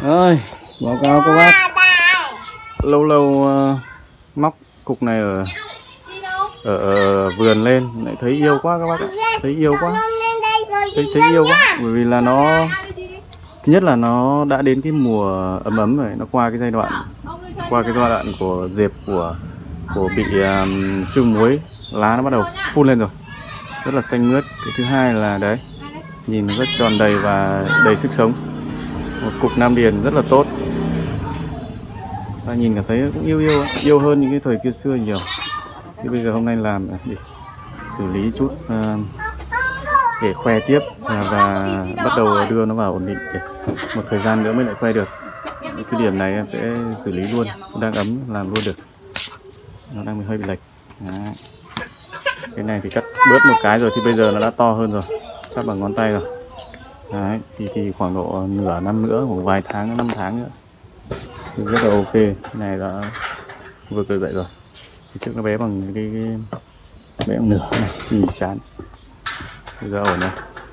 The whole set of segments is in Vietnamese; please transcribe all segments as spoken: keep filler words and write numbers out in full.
Ơi, báo cáo các bác. Lâu lâu uh, móc cục này ở, ở ở vườn lên lại thấy yêu quá các bác ạ. Thấy yêu quá. Thấy thấy yêu quá bởi vì là nó nhất là nó đã đến cái mùa ấm ấm rồi, nó qua cái giai đoạn qua cái giai đoạn của dẹp của của bị um, sương muối, lá nó bắt đầu phun lên rồi. Rất là xanh mướt. Cái thứ hai là đấy, nhìn nó rất tròn đầy và đầy sức sống. Một cục Nam Điền rất là tốt. Ta nhìn cảm thấy cũng yêu yêu yêu hơn những cái thời kia xưa nhiều. Thì bây giờ hôm nay làm để xử lý chút uh, để khoe tiếp và, và bắt đầu đưa nó vào ổn định để một thời gian nữa mới lại khoe được. Cái điểm này em sẽ xử lý luôn, đang ấm làm luôn được. Nó đang hơi bị lệch. Đấy. Cái này thì cắt bớt một cái rồi thì bây giờ nó đã to hơn rồi, sắp bằng ngón tay rồi. Đấy, thì, thì khoảng độ nửa năm nữa, một vài tháng, năm tháng nữa thì rất là ok. Cái này đã vượt được dậy rồi. Thì trước nó bé bằng cái, cái bé bằng nửa này thì chán. Bây giờ ổn này.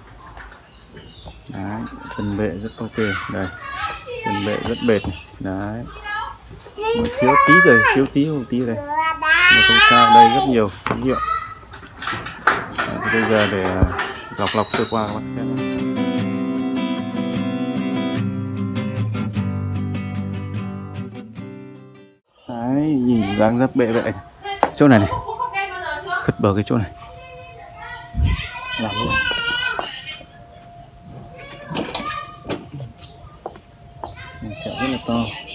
Đấy, chân bệ rất ok. Đây, chân bệ rất bệt này. Đấy, một thiếu tí rồi, thiếu tí một tí rồi. Mà không sao, đây rất nhiều tín hiệu. Bây giờ để lọc lọc sơ qua các bác xem. Đấy, nhìn dáng dấp bệ bệ chỗ này này, khứt bờ cái chỗ này làm luôn. Mình sẽ rất là to.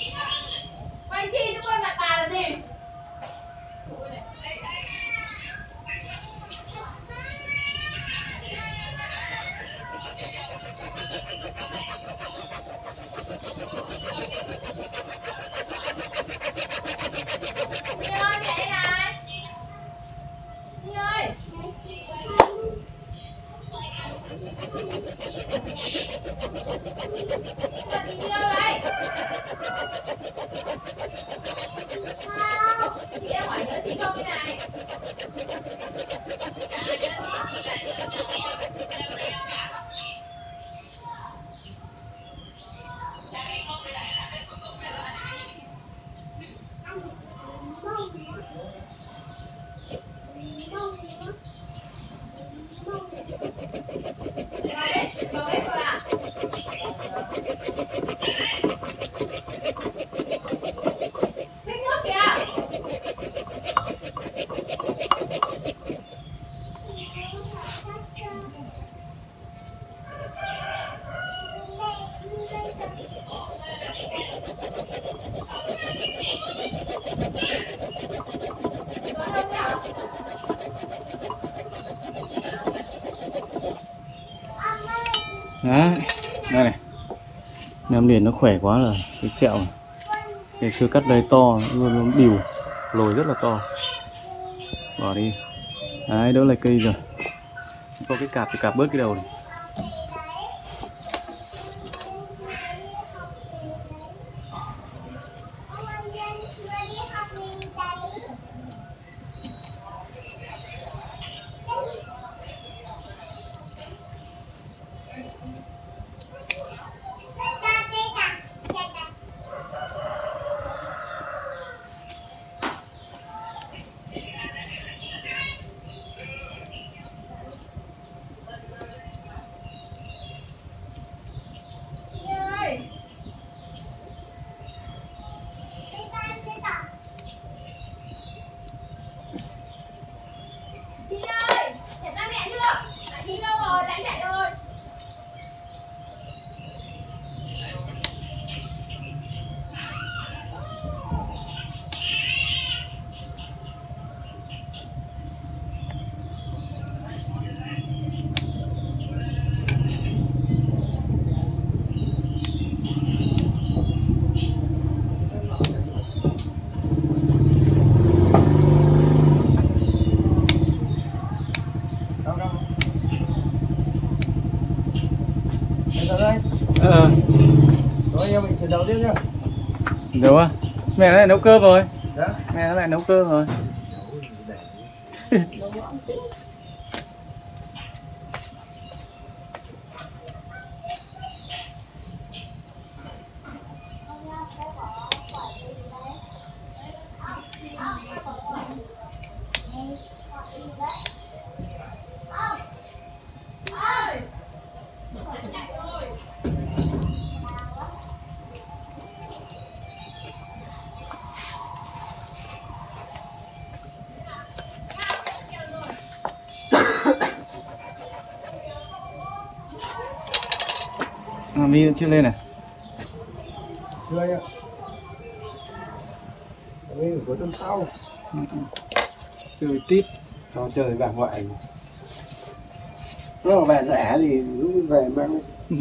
Đấy, đây này, Nam Điền nó khỏe quá rồi, cái sẹo này. Ngày xưa cắt đây to, luôn luôn bìu, lồi rất là to. Bỏ đi. Đấy, đỡ lại cây rồi. Có cái cạp thì cạp bớt cái đầu này. Ờ. Rồi em mình sẽ nấu tiếp nhá. Đúng á. Mẹ nó lại nấu cơm rồi. Dạ? Mẹ nó lại nấu cơm rồi. À, mi chưa lên này. Chưa anh ạ. Đây của tuần sau. Chơi tít. Cho chơi bạc ngoại. Nó về rẻ thì lúc về mang.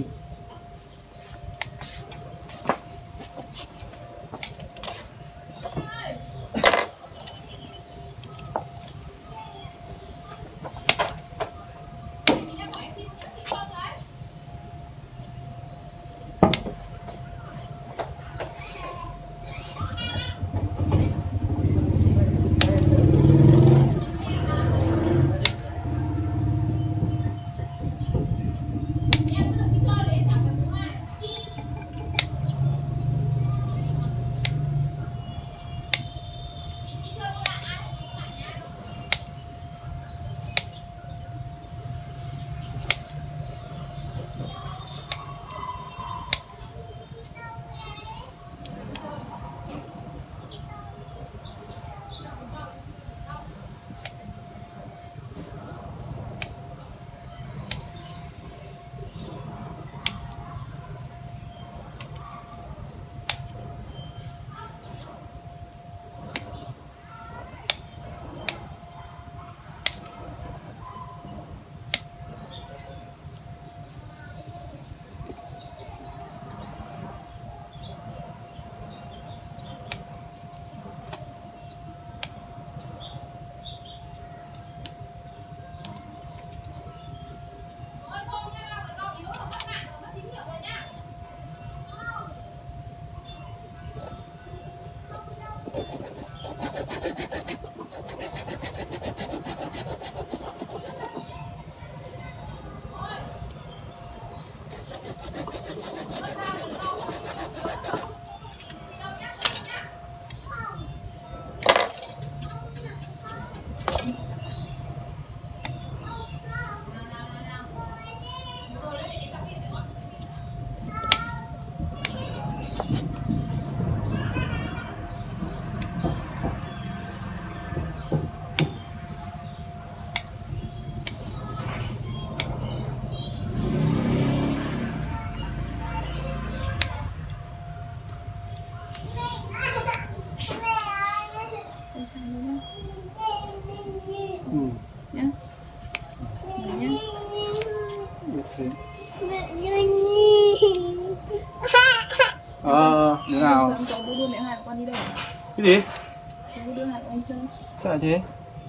Ờ, đứa nào? Đưa mẹ hai của con đi đâu? Cái gì? Đưa hai của anh chơi. Sao lại thế?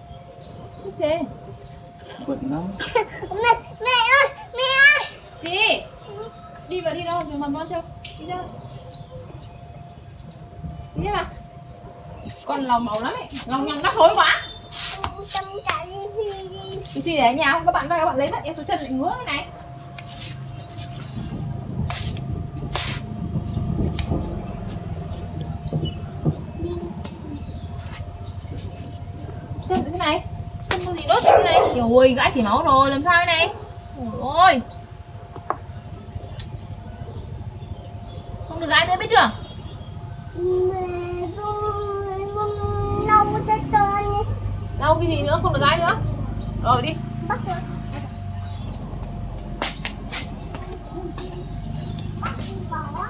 Không thế. Bận lắm. Mẹ, mẹ ơi, mẹ ơi. Gì? Đi vào đi đâu? Đừng mầm non chơi. Đi ra. Đi ra. Con lòng màu lắm ấy. Lòng nhằng đắt thối quá. Cầm cả gì gì đi. Cái gì để ở nhà không? Các bạn ra các bạn lấy mất em số chân lại ngứa cái này. Chân thế này. Chân có gì đốt thế này. Ôi gãi chỉ máu rồi làm sao thế này? Ôi. Không được gãi nữa biết chưa? Mẹ không lau cái tên đi. Lau cái gì nữa? Không được gãi nữa. Rồi đi. Bắt rồi. Bắt bỏ.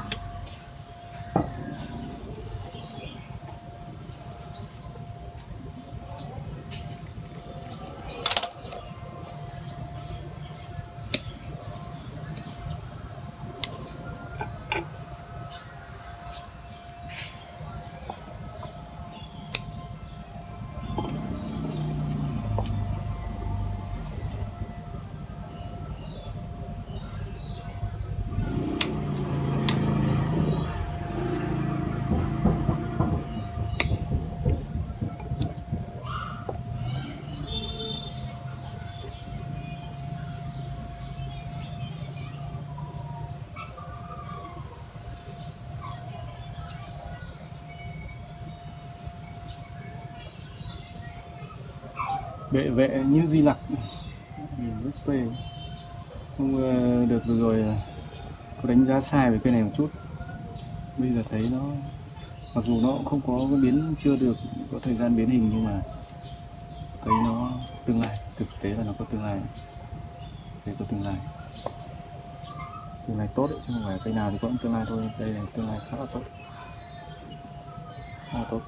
Bệ vệ như Di Lặc, nhìn rất phê. Không được vừa rồi có đánh giá sai về cây này một chút. Bây giờ thấy nó, mặc dù nó cũng không có cái biến, chưa được có thời gian biến hình, nhưng mà thấy nó tương lai, thực tế là nó có tương lai, thấy có tương lai. tương lai tốt đấy, chứ không phải cây nào thì có tương lai thôi. Đây là tương lai khá là tốt, khá là tốt.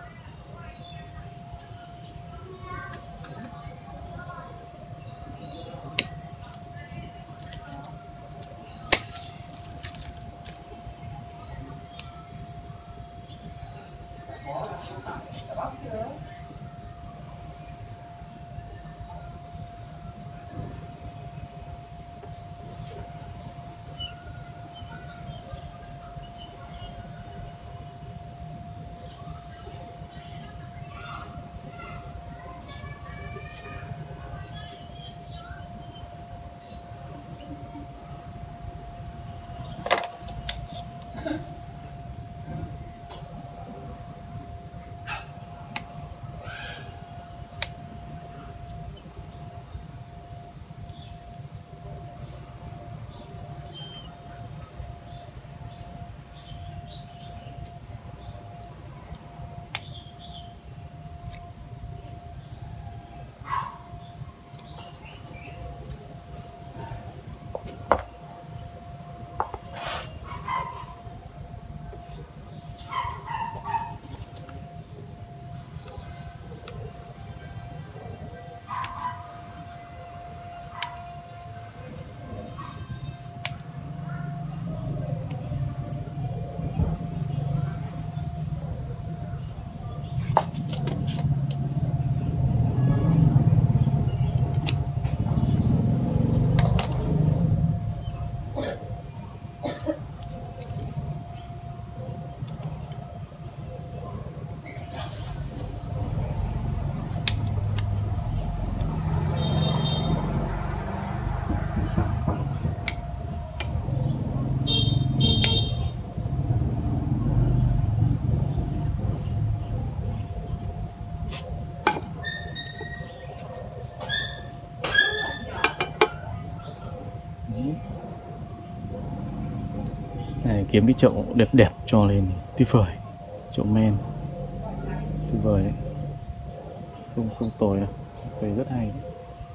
Này, kiếm cái chậu đẹp đẹp cho lên tuyệt vời, chậu men tuyệt vời đấy, không không tồi đâu, cây rất hay đấy.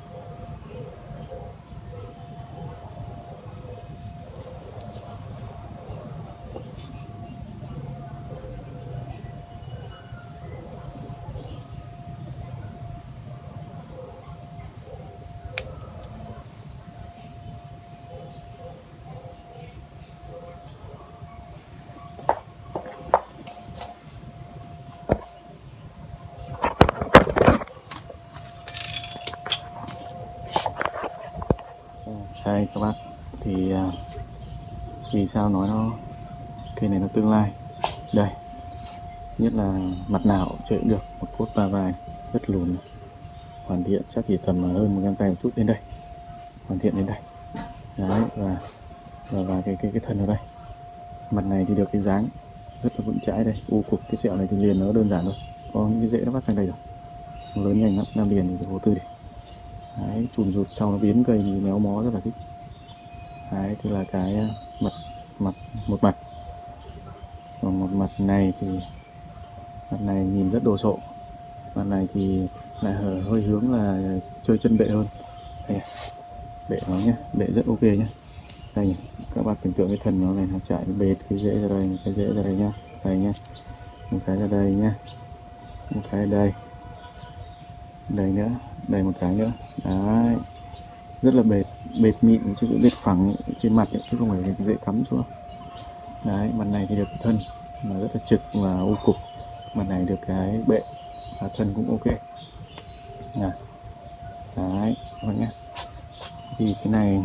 Đây các bác, thì uh, vì sao nói nó cây này nó tương lai. Đây, nhất là mặt nào chơi cũng được, một cốt ba vai rất lùn, hoàn thiện chắc chỉ tầm hơn một găng tay một chút đến đây, hoàn thiện đến đây. Đấy, và và, và cái cái cái thân ở đây, mặt này thì được cái dáng rất là vững chãi đây, u cục cái sẹo này thì liền nó đơn giản thôi, có những cái rễ nó vắt sang đây rồi, nó lớn nhanh lắm, Nam Điền thì hồ tư đi. Đấy, chùm rụt sau nó biến cây thì méo mó rất là thích. Đấy, thì là cái mặt mặt một mặt, còn một mặt này thì mặt này nhìn rất đồ sộ, mặt này thì lại hơi hướng là chơi chân bệ hơn. Đây, bệ nó nhé, bệ rất ok nhé. Đây các bạn tưởng tượng cái thân nó này, nó chạy bệt cái rễ ra đây, cái rễ ra đây nhá, đây nhá, một cái ra đây nhá, một cái đây, đây nữa, đây một cái nữa. Đấy, rất là bệt, bệt mịn chứ cũng bệt phẳng trên mặt ấy, chứ không phải dễ cắm xuống. Đấy, mặt này thì được thân mà rất là trực và u cục, mặt này được cái bệ và thân cũng ok. Này. Đấy các bạn nhé, thì cái này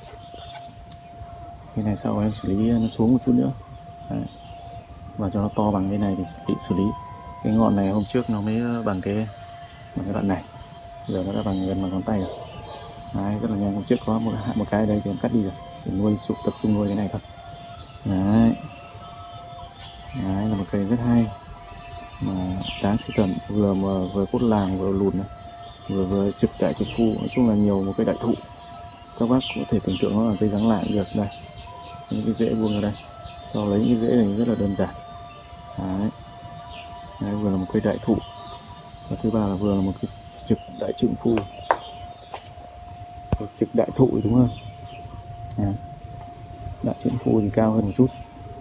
cái này sau em xử lý nó xuống một chút nữa. Đấy, và cho nó to bằng cái này thì bị xử lý. Cái ngọn này hôm trước nó mới bằng cái bằng cái đoạn này, giờ nó đã bằng gần bằng ngón tay rồi. Đấy, rất là nhanh. Hôm trước có một một cái ở đây thì em cắt đi rồi để nuôi sụp, tập trung nuôi cái này thôi. Đấy, đấy là một cây rất hay mà đáng sưu tầm, vừa mà vừa cốt làng vừa lùn này, vừa vừa trực tại trực phu, nói chung là nhiều một cây đại thụ. Các bác có thể tưởng tượng nó là cây giáng lại được. Đây, những cái rễ vuông ở đây, sau lấy những cái rễ này rất là đơn giản. Đấy, đấy vừa là một cây đại thụ, và thứ ba là vừa là một cái trực đại trượng phu, trực đại thụ đúng không? À. Đại trượng phu thì cao hơn một chút.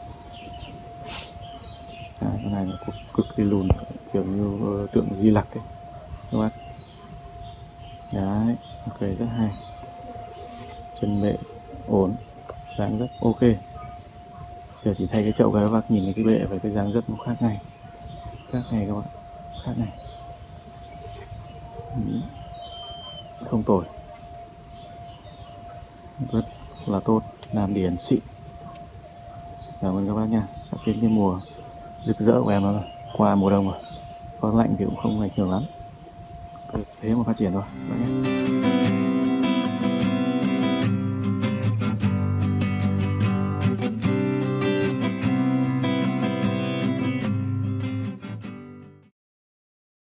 À, cái này là cực, cực kỳ lùn, kiểu như uh, tượng Di Lặc ấy các bác. Đấy, ok, rất hay. Chân bệ ổn, dáng dấp ok. Giờ chỉ thay cái chậu các bác nhìn thấy cái bệ và cái dáng dấp nó khác ngay, khác ngay các bạn, khác ngay. Không tồi, rất là tốt, làm điển xịn. Cảm ơn các bác nha. Sắp đến cái mùa rực rỡ của em rồi, qua mùa đông rồi, có lạnh thì cũng không lạnh nhiều lắm, thế mà phát triển thôi các bác nhé.